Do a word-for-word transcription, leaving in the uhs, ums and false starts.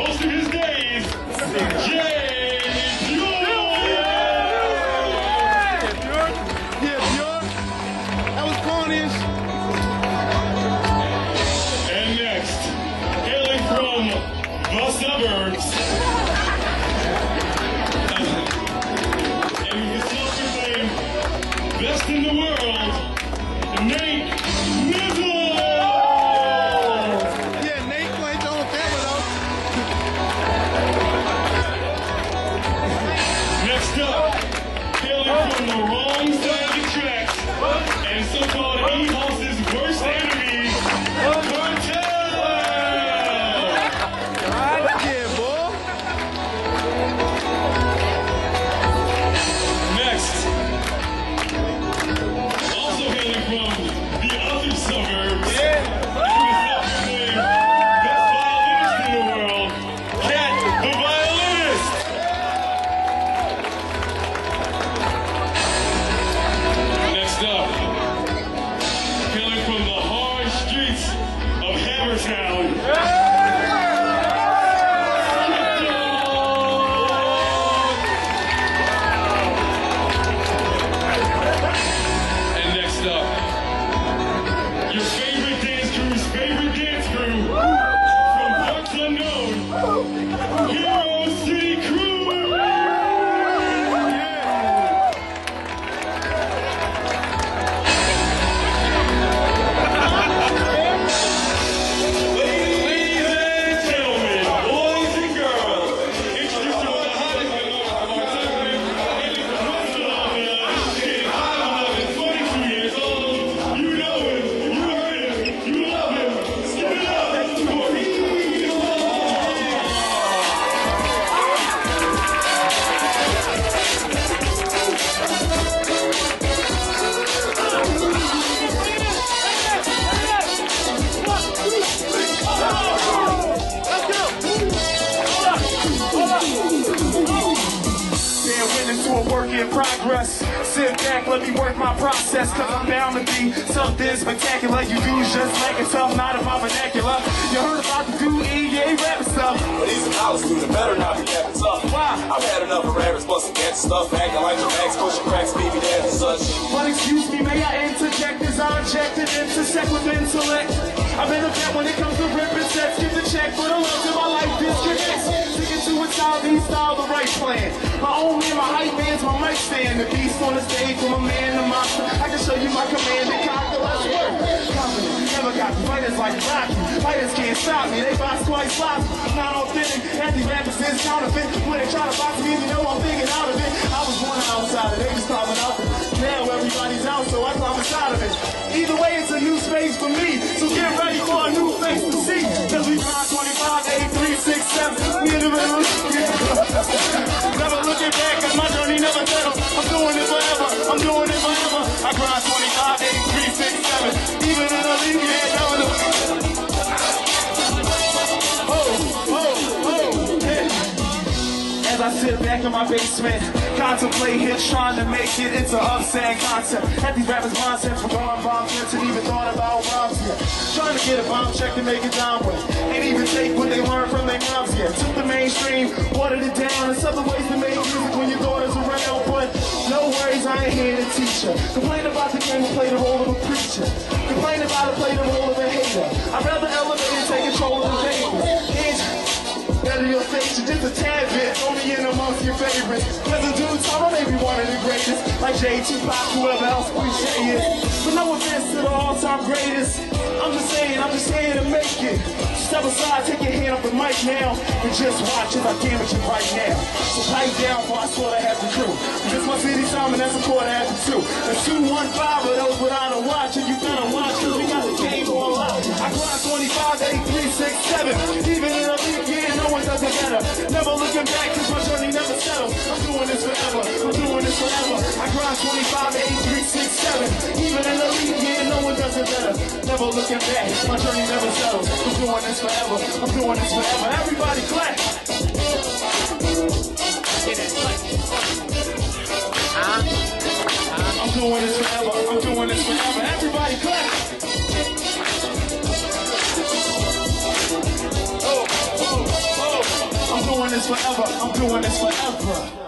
most of his days, Jay. The suburbs. And his self-proclaimed best in the world, Nate Nizzle! Yeah, Nate played on the camera though. Next up, hailing from the wrong side of the tracks, and so-called E-Hos's worst enemy, Cartel! Progress. Sit back, let me work my process, cause I'm bound to be something spectacular. You do just like it, tough, not in my vernacular. You heard about the dude, E, yeah, rapping stuff. But he's a college student, better not be rapping tough. Why? I've had enough of rappers busting gas stuff, acting like the max, pushing cracks, baby dads and such. But excuse me, may I interject as I inject and intersect with intellect. I've been a vet when it comes to ripping sets, give the check for the love of my life disconnects. Sticking to a style, these style, the right plan. My own man, my hype man's my mic stand. The beast on the stage from a man to monster. I can show you my command and conquer, let's work. Confident, never got the fighters like Rocky. Fighters can't stop me, they box twice sloppy. Not authentic, anti-rappers is counterfeit. When they try to box me, you know I'm thinking out of it. I was born outside, they just climbing out of it. Now everybody's out, so I climb inside of it. Either way, it's a new space for me. So get ready for a new face to see. Cause we grind twenty-five, eight, three, six, seven. Me in the middle. Never looking back, cause my journey never settles. I'm doing it forever, I'm doing it forever. I grind twenty-five, eight, three, six, seven. Even in the league, yeah, never know. Oh, oh, oh, yeah. As I sit back in my basement, contemplate hits, trying to make it into upset concept. Had these rappers' mindsets for going bomb hits and even thought about rhymes yet. Trying to get a bomb check to make it down with. Ain't even take what they learned from their moms yet. Took the mainstream, watered it down. There's other ways to make music when your daughter's around, but no worries, I ain't here to teach her. Complain about the game and play the role of a preacher. Complain about it, play the role of a hater. I'd rather elevate and take control of the Vegas. Better your station, just a tad bit, only in amongst your favorites. Cause the dude Tom may be one of the greatest, like Jay, Tupac, whoever else cliche is. But no offense to the all-time greatest. I'm just saying, I'm just here to make it. Step aside, take your hand off the mic now, and just watch as I damage you right now. So pipe down before I sort of have the crew. This my city time and that's a quarter after two. There's two, one, five of those without a watch, and you gotta watch cause we got the game on lock. I grind twenty-five, eight, three, six, seven. Even in a league, yeah, no one does it better. Never looking back cause my journey never settles. I'm doing this forever, I'm doing this forever. I grind twenty-five, eight, three, six, seven. Even in a league, yeah, no one does it better. Never looking back, my journey never settles. I'm doing this forever, I'm doing this forever. Everybody clap. I'm doing this forever, I'm doing this forever. Everybody clap. Oh, oh, oh. this forever. I'm doing this forever.